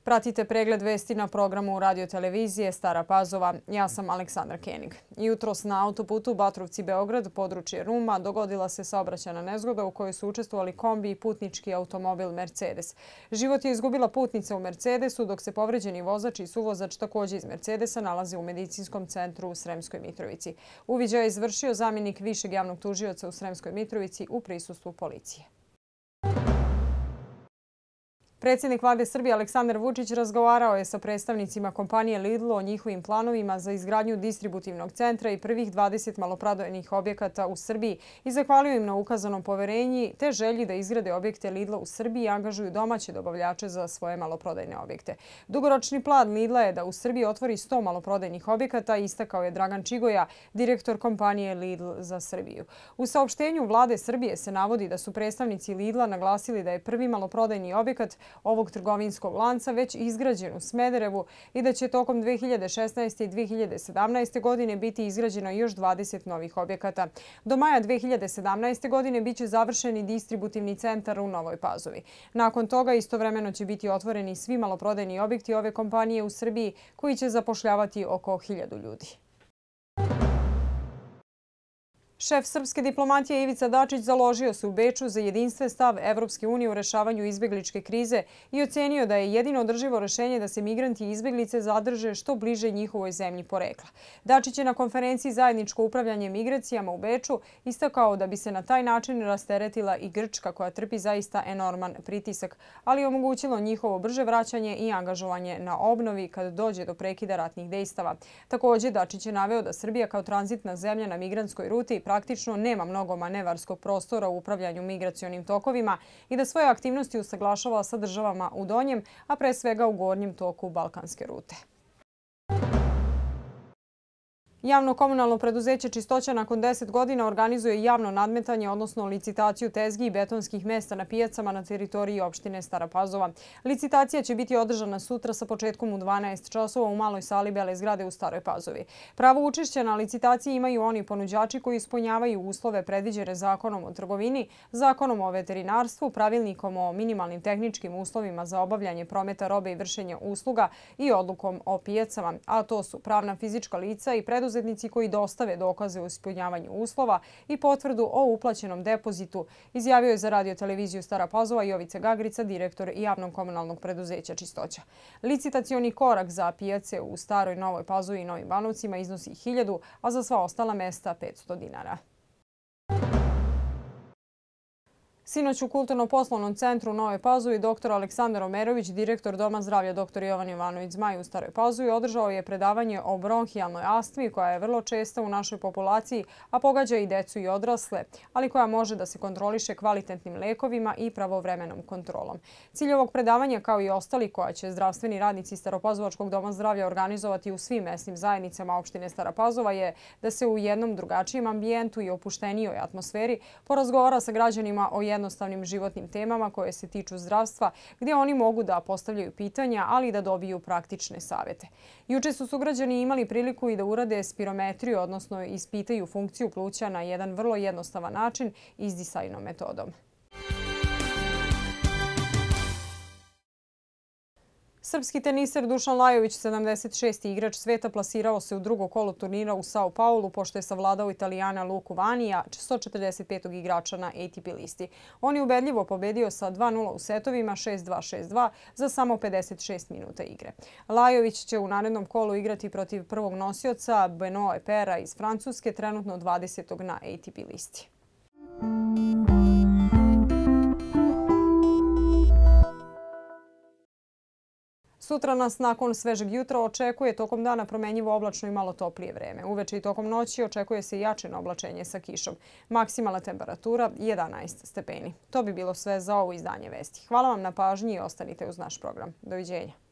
Pratite pregled vesti na programu radiotelevizije Stara Pazova. Ja sam Aleksandra Kenig. Jutros na autoputu Batrovci-Beograd, područje Ruma, dogodila se saobraćajna nezgoda u kojoj su učestvovali kombi i putnički automobil Mercedes. Život je izgubila putnica u Mercedesu, dok se povređeni vozač i suvozač također iz Mercedesa nalaze u medicinskom centru u Sremskoj Mitrovici. Uviđaj je izvršio zamjenik višeg javnog tužioca u Sremskoj Mitrovici u prisustvu policije. Predsjednik Vlade Srbije Aleksandar Vučić razgovarao je sa predstavnicima kompanije Lidl o njihovim planovima za izgradnju distributivnog centra i prvih 20 maloprodajnih objekata u Srbiji i zahvalio im na ukazanom poverenju te želji da izgrade objekte Lidla u Srbiji i angažuju domaće dobavljače za svoje maloprodajne objekte. Dugoročni plan Lidla je da u Srbiji otvori 100 maloprodajnih objekata, istakao je Dragan Čigoja, direktor kompanije Lidl za Srbiju. U saopštenju Vlade Srbije se navodi da su predstavnici Lidla naglasili da je prvi maloprodajni objekat ovog trgovinskog lanca već izgrađen u Smederevu i da će tokom 2016. i 2017. godine biti izgrađeno još 20 novih objekata. Do maja 2017. godine biće završeni distributivni centar u Novoj Pazovi. Nakon toga istovremeno će biti otvoreni svi maloprodajni objekti ove kompanije u Srbiji koji će zapošljavati oko 1000 ljudi. Šef srpske diplomatije Ivica Dačić založio se u Beču za jedinstven stav Evropske unije u rešavanju izbegličke krize i ocenio da je jedino održivo rešenje da se migranti i izbeglice zadrže što bliže njihovoj zemlji porekla. Dačić je na konferenciji Zajedničko upravljanje migracijama u Beču istakao da bi se na taj način rasteretila i Grčka koja trpi zaista enorman pritisak, ali je omogućilo njihovo brže vraćanje i angažovanje na obnovi kad dođe do prekida ratnih dejstava. Također, Dačić je naveo da Srbija kao tranzitna zemlja na migrantskoj ruti praktično nema mnogo manevarskog prostora u upravljanju migracionim tokovima i da svoje aktivnosti usaglašava sa državama u donjem, a pre svega u gornjem toku Balkanske rute. Javno komunalno preduzeće Čistoća nakon 10 godina organizuje javno nadmetanje, odnosno licitaciju tezgi i betonskih mesta na pijacama na teritoriji opštine Stara Pazova. Licitacija će biti održana sutra sa početkom u 12 časova u maloj sali Bele zgrade u Staroj Pazovi. Pravo učešća na licitaciji imaju oni ponuđači koji ispunjavaju uslove predviđene Zakonom o trgovini, Zakonom o veterinarstvu, Pravilnikom o minimalnim tehničkim uslovima za obavljanje prometa robe i vršenja usluga i odlukom o pijacama, a to su pravna fizička lica i preduzetnici koji dostave dokaze o ispunjavanju uslova i potvrdu o uplaćenom depozitu, izjavio je za radioteleviziju Stara Pazova Jovica Gagrica, direktor javnog komunalnog preduzeća Čistoća. Licitacioni korak za pijace u Staroj, Novoj Pazovi i Novim Banovcima iznosi 1000, a za sva ostala mesta 500 dinara. Sinoć u Kulturno-poslovnom centru u Novoj Pazovi dr. Aleksandar Omerović, direktor Doma zdravlja dr. Jovan Jovanović Zmaj u Staroj Pazovi, održao je predavanje o bronhijalnoj astmi koja je vrlo česta u našoj populaciji, a pogađa i decu i odrasle, ali koja može da se kontroliše kvalitetnim lekovima i pravovremenom kontrolom. Cilj ovog predavanja, kao i ostali koja će zdravstveni radnici Staropazovačkog doma zdravlja organizovati u svim mesnim zajednicama opštine Stara Pazova, je da se u jednom drugačijem ambijentu i opuštenijoj atmosferi porazgovara sa građanima o jednostavnim životnim temama koje se tiču zdravstva, gdje oni mogu da postavljaju pitanja, ali i da dobiju praktične savjete. Juče su sugrađani imali priliku i da urade spirometriju, odnosno ispitaju funkciju pluća na jedan vrlo jednostavan način izdisajnom metodom. Srpski teniser Dušan Lajović, 76. igrač sveta, plasirao se u drugo kolo turnira u Sao Paulu pošto je savladao Italijana Luku Vanija, 145. igrača na ATP listi. On je ubedljivo pobedio sa 2:0 u setovima, 6:2, 6:2 za samo 56 minuta igre. Lajović će u narednom kolu igrati protiv prvog nosioca Benoît Paire iz Francuske, trenutno 20. na ATP listi. Sutra nas nakon svežeg jutra očekuje tokom dana promenjivo oblačno i malo toplije vreme. Uveče i tokom noći očekuje se jačeno oblačenje sa kišom. Maksimalna temperatura 11 stepeni. To bi bilo sve za ovo izdanje vesti. Hvala vam na pažnji i ostanite uz naš program. Doviđenja.